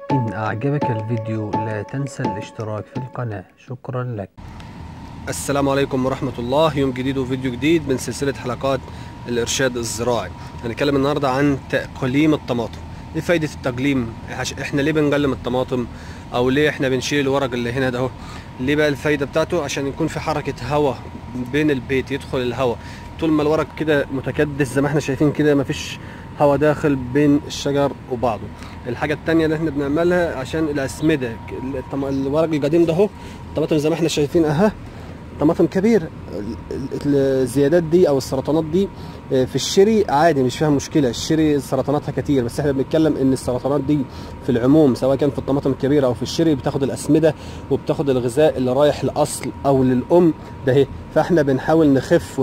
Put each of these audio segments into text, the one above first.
إن أعجبك الفيديو لا تنسى الاشتراك في القناة. شكرا لك. السلام عليكم ورحمة الله. يوم جديد وفيديو جديد من سلسلة حلقات الإرشاد الزراعي. هنتكلم النهاردة عن تقليم الطماطم. ايه فايدة التقليم؟ احنا ليه بنقلم الطماطم؟ او ليه احنا بنشيل الورق اللي هنا ده اهو؟ ليه بقى الفايدة بتاعته؟ عشان يكون في حركة هواء بين البيت، يدخل الهواء. طول ما الورق كده متكدس زي ما احنا شايفين كده مفيش هواء داخل بين الشجر وبعضه. الحاجة التانية اللي احنا بنعملها عشان الأسمدة، الورق القديم ده اهو، الطماطم زي ما احنا شايفين اها، طماطم كبير. الزيادات دي او السرطانات دي في الشري عادي مش فيها مشكله، الشري سرطاناتها كتير، بس احنا بنتكلم ان السرطانات دي في العموم سواء كان في الطماطم الكبيره او في الشري بتاخد الاسمده وبتاخد الغذاء اللي رايح للاصل او للام ده اهي. فاحنا بنحاول نخف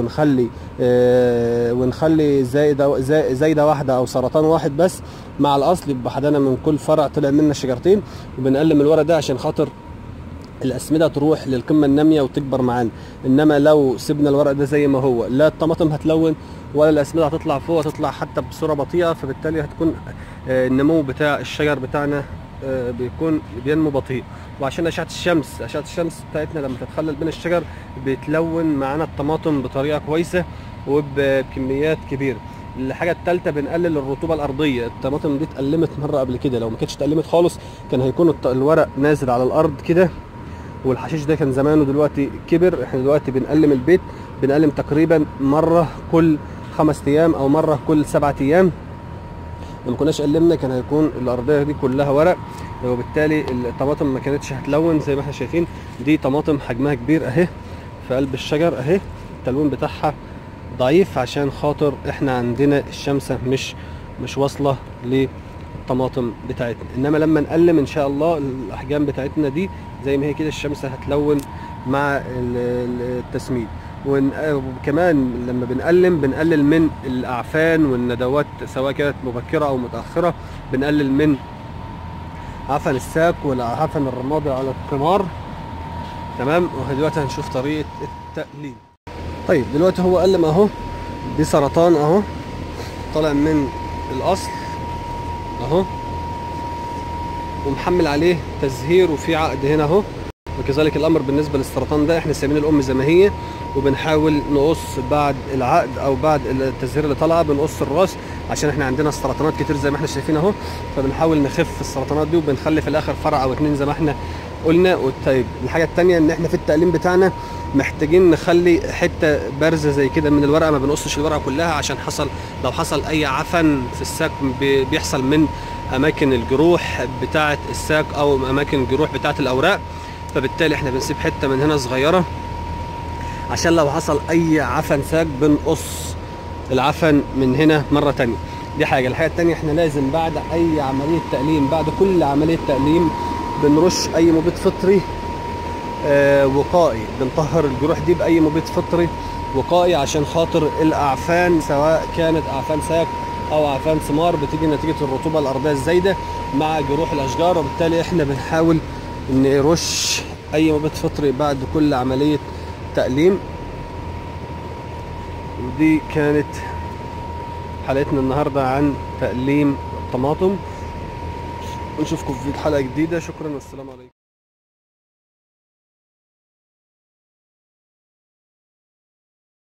ونخلي زايده واحده او سرطان واحد بس مع الاصل، يبقى حدانا من كل فرع طلع منا شجرتين، وبنقلم الورق ده عشان خاطر الاسمده تروح للقمه الناميه وتكبر معانا. انما لو سيبنا الورق ده زي ما هو، لا الطماطم هتلون ولا الاسمده هتطلع فوق، هتطلع حتى بصوره بطيئه، فبالتالي هتكون النمو بتاع الشجر بتاعنا بيكون بينمو بطيء. وعشان اشعه الشمس بتاعتنا لما تتخلل بين الشجر بتلون معانا الطماطم بطريقه كويسه وبكميات كبيره. الحاجه الثالثه بنقلل الرطوبه الارضيه. الطماطم دي اتقلمت مره قبل كده، لو ما كانتش اتقلمت خالص كان هيكون الورق نازل على الارض كده، والحشيش ده كان زمانه دلوقتي كبر. احنا دلوقتي بنقلم البيت، بنقلم تقريبا مره كل 5 ايام او مره كل 7 ايام. لو ما كناش قلمنا كان هيكون الارضيه دي كلها ورق، وبالتالي الطماطم ما كانتش هتلون. زي ما احنا شايفين دي طماطم حجمها كبير اهي في قلب الشجر اهي، التلوين بتاعها ضعيف عشان خاطر احنا عندنا الشمس مش واصله للطماطم بتاعتنا. انما لما نقلم ان شاء الله الاحجام بتاعتنا دي زي ما هي كده الشمس هتلون مع التسميد. وكمان لما بنقلل من الاعفان والندوات سواء كانت مبكره او متاخره، بنقلل من عفن الساق والعفن الرمادي على الثمار. تمام. ودلوقتي هنشوف طريقه التقليم. طيب دلوقتي هو قلم اهو، دي سرطان اهو طالع من الاصل اهو، ومحمل عليه تزهير وفي عقد هنا اهو. وكذلك الامر بالنسبه للسرطان ده، احنا سايبين الام زي ما هي وبنحاول نقص بعد العقد او بعد التزهير اللي طالعه بنقص الراس، عشان احنا عندنا سرطانات كتير زي ما احنا شايفين اهو، فبنحاول نخف السرطانات دي وبنخلي في الاخر فرع او 2 زي ما احنا قلنا. طيب الحاجه الثانيه ان احنا في التقليم بتاعنا محتاجين نخلي حته بارزه زي كده من الورقه، ما بنقصش الورقه كلها عشان لو حصل اي عفن في الساق بيحصل من اماكن الجروح بتاعه الساق او اماكن الجروح بتاعه الاوراق، فبالتالي احنا بنسيب حته من هنا صغيره عشان لو حصل اي عفن ساق بنقص العفن من هنا مره ثانيه. دي حاجه. الحاجه الثانيه احنا لازم بعد اي عمليه تقليم، بعد كل عمليه تقليم بنرش اي مبيد فطري وقائي، بنطهر الجروح دي باي مبيد فطري وقائي عشان خاطر الاعفان سواء كانت اعفان ساق او اعفان ثمار بتيجي نتيجه الرطوبه الارضيه الزايده مع جروح الاشجار. وبالتالي احنا بنحاول نرش اي مبيد فطري بعد كل عمليه تقليم. ودي كانت حلقتنا النهارده عن تقليم الطماطم، ونشوفكم في حلقه جديده. شكرا والسلام عليكم.